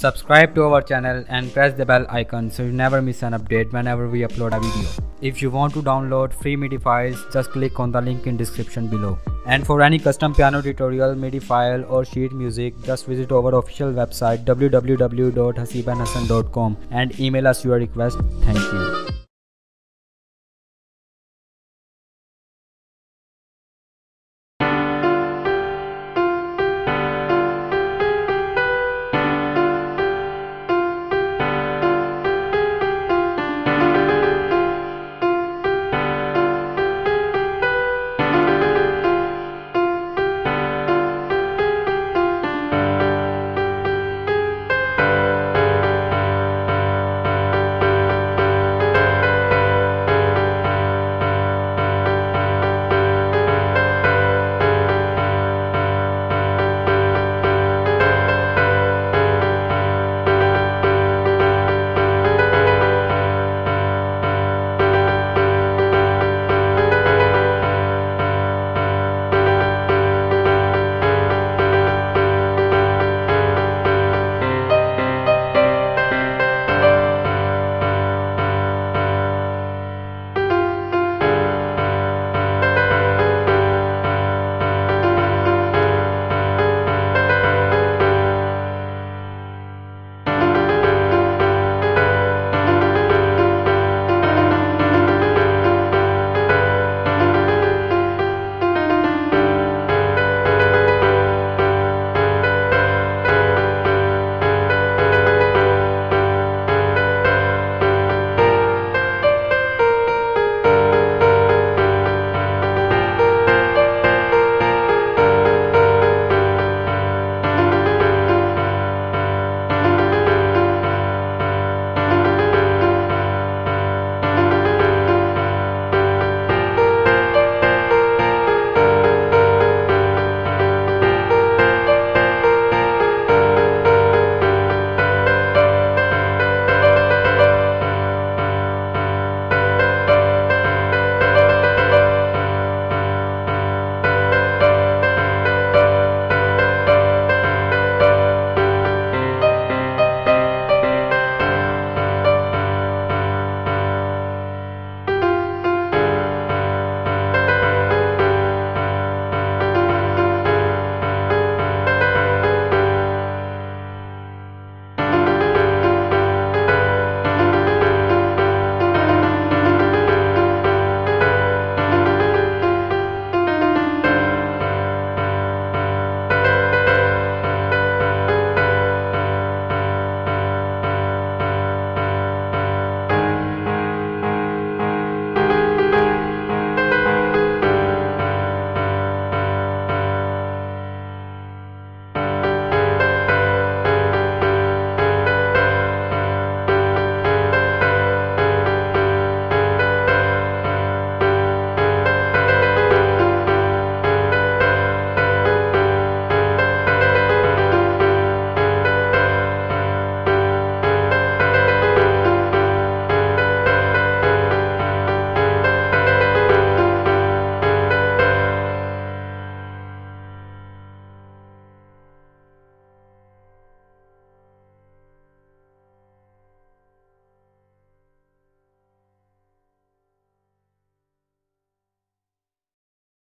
Subscribe to our channel and press the bell icon so you never miss an update whenever we upload a video. If you want to download free MIDI files, just click on the link in description below. And for any custom piano tutorial, MIDI file or sheet music, just visit our official website www.hasibanhasan.com and email us your request. Thank you.